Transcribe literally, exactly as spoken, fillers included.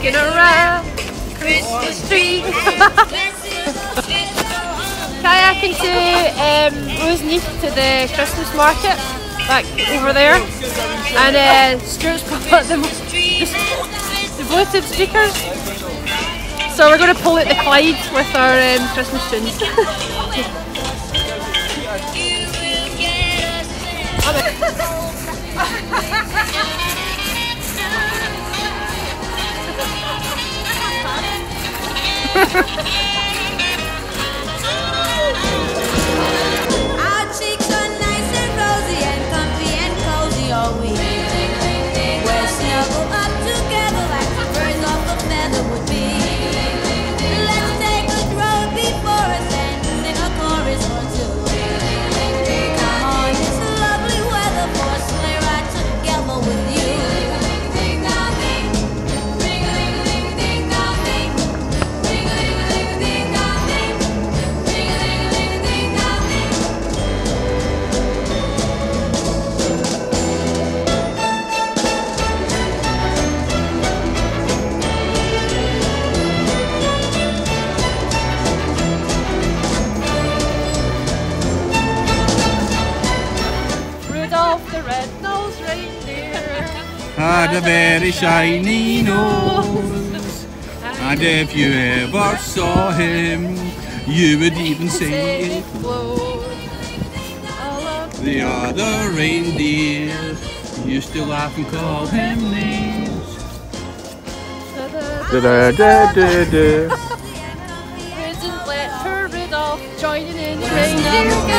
walking around Christmas tree. Kayaking to um, Roseneath to the Christmas market back over there, and uh, Stuart's got the, the Bluetooth speakers, so we're going to pull out the Clyde with our um, Christmas tunes. Our cheeks are nice and rosy and comfy and cozy all week. We're snuggled up together like the birds off a feather would be. Let's take the road before us and sing a chorus or two. Come on, it's lovely weather for a sleigh ride together with you. The red-nosed reindeer had a very shiny nose, and if you ever saw him, you would even say it glowed. The other reindeer used to laugh and call him names. Didn't let her Rudolph joining in the reindeer game.